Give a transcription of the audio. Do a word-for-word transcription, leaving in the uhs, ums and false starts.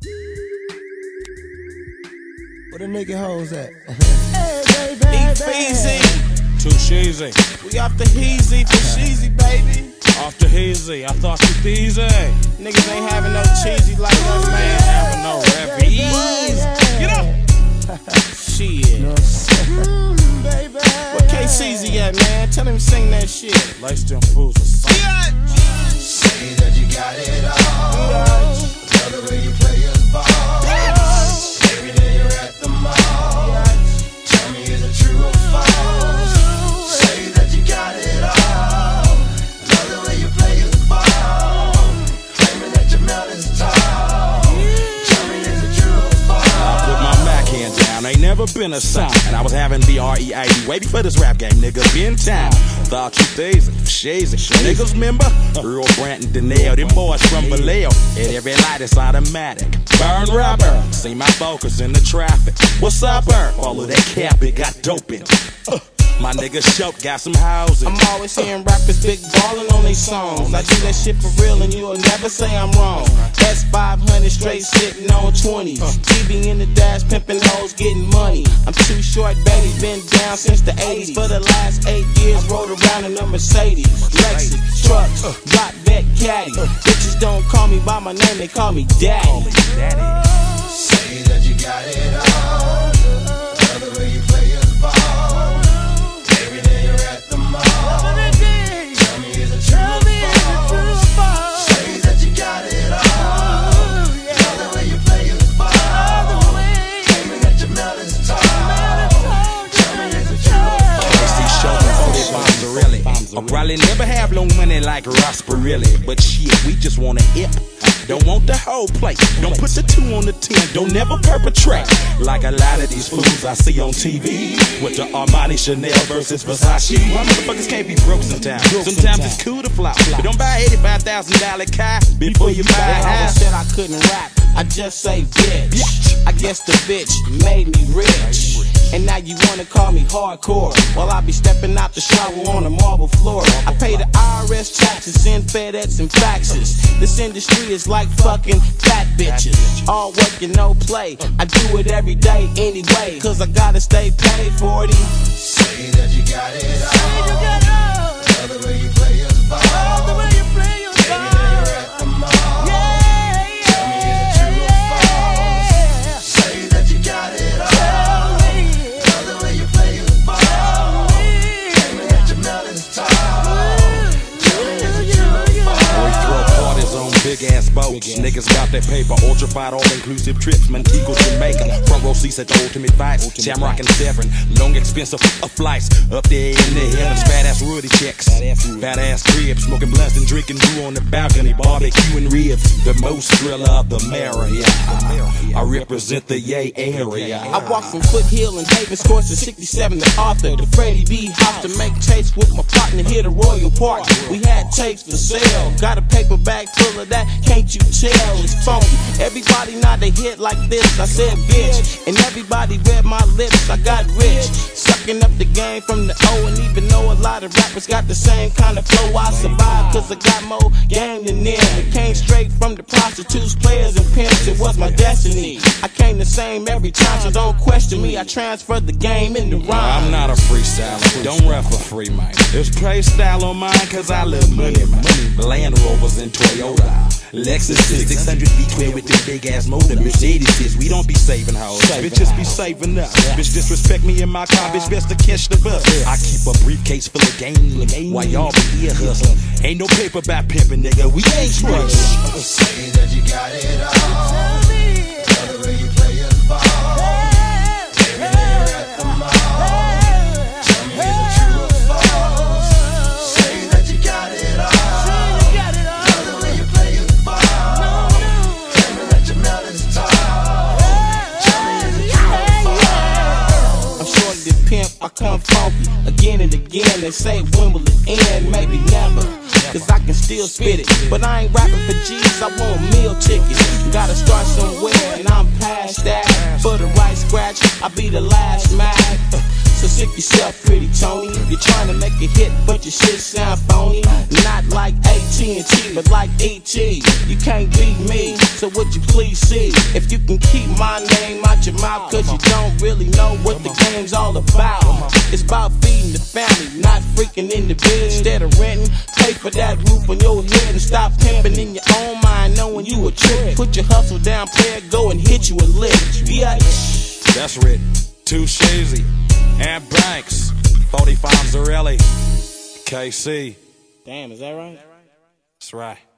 Where the nigga hoes at? Hey, baby, E-forty. Too cheesy. We off the heezy for sheezy, baby. Off the heezy. I thought you easy. Niggas ain't having no cheesy like us, man. Having no revees. Get up. Shit. Mm, baby. Where K C Z at, man? Tell him to sing that shit. Lace them fools with something. Say that you got it all. Tell the way you play your ball. Every day you're at the mall. Tell me, is it true or false? Say that you got it all. Love the way you play your ball. Claiming that your melon's tall. Tell me, is it true or false? I put my Mac hand down. Ain't never been a sign. And I was having B R E I D way before this rap game, nigga. Been time. Thought you thirsty, shazy. Niggas remember? Earl Branton, Denell, them boys from Vallejo. At every light it's automatic. Burn rubber. See my focus in the traffic. What's up, Earl? Follow that cap, it got dope in. Uh, my nigga Shope got some houses. I'm always hearing rappers big ballin' on they songs. I do that shit for real and you'll never say I'm wrong. S five hundred straight sitting on twenties. T V in the dash, pimpin' hoes, getting money. I'm too short, baby, been down since the eighties. For the last eight years, rode around in a Mercedes, Lexus, trucks, rock vet caddy. Bitches don't call me by my name, they call me daddy. Say that you got it all. Love the way you play your ball. Every day you're at the mall. Tell me, is it true or false? Say that you got it all. Love the way you play your ball. Claiming that your melon's tall. Tell me, is it true or false? Really. I'll probably never have no money like Ross Perelli, but shit, we just want a hip. Don't want the whole plate. Don't put the two on the ten. Don't never perpetrate like a lot of these fools I see on T V with the Armani Chanel versus Versace. Why motherfuckers can't be broke sometimes? Sometimes it's cool to flop, but don't buy eighty-five thousand dollar car before you buy a I always house. said I couldn't rap, I just say bitch. I guess the bitch made me rich. And now you wanna call me hardcore, while I be stepping out the shower on the marble floor. I pay the I R S taxes, send FedEx and faxes. This industry is like fucking fat bitches. All work and no play, I do it every day anyway, cause I gotta stay paid for it. Say that you got it all. Love the way you play your ball. Every day you're at the mall. Tell me, is it true or false? Say that you got it all. Love the way you play your ball. Claiming that your melon's tall. Tell me, is it true or false? We throw parties on big ass boats. Niggas got that paper, ultra-fied, all-inclusive trips. Montego, Jamaica, front row seats at the Ultimate Vice. Shamrock and Severn, long expensive uh, flights. Up there in the heavens, fat-ass Rudy checks. Fat-ass cribs, smoking blunts and drinking brew on the balcony. Barbecue and ribs, the most thriller of the merrier. I represent the Yay area. I walk from Foothill and Davis Course to sixty-seven to Arthur, to Freddie B house to make tapes with my partner here to Royal Park. We had tapes for sale, got a paper bag full of that, can't you tell? It's funky. Everybody not a hit like this, I said bitch. And everybody read my lips, I got rich. Sucking up the game from the O, and even though a lot of rappers got the same kind of flow, I survived cause I got more game than them. It came straight from the prostitutes, players, and pimps, it was my destiny. I came the same every time, so don't question me. I transferred the game into rhyme. I'm not a freestyler, don't rap for free, man. There's play style on mine, cause I love money, man. Land Rovers and Toyota, Lexus six hundred V twelve with the big ass motor. Mercedes, we don't be saving hoes, bitches be saving us. Bitch disrespect me in my car, bitch best to catch the bus. I keep a briefcase full of game, while y'all be here hustling. Ain't no paper about pimping, nigga, we ain't struggling. Say that you got it all. Love the way you play your ball. Every day you're at the mall. Tell me, is it true or false? Say that you got it all. Love the way you play your ball. Claiming that your melon's tall. Tell me, is it true or false? I'm shorty the pimp, I come funky. Again and again, they say when will it end? Maybe never, cause I can still spit it. But I ain't rapping for G's, I want meal tickets. Gotta start somewhere and I'm past that. For the right scratch, I be the last mag. So sick yourself, pretty Tony. You're trying to make a hit, but your shit sound phony. Not like A T and T, but like E T. You can't beat me, so would you please see if you can keep my name out your mouth, cause you don't really know what the game's all about. It's about feeding the family, not freaking in the bed. Instead of renting, pay for that roof on your head and stop pimping in your own mind, knowing you a trick. Put your hustle down, player, go and hit you a lick. Yeah. That's written. Too Shazy and Banks, forty-five Zarelli, K C. Damn, is that right? That's right.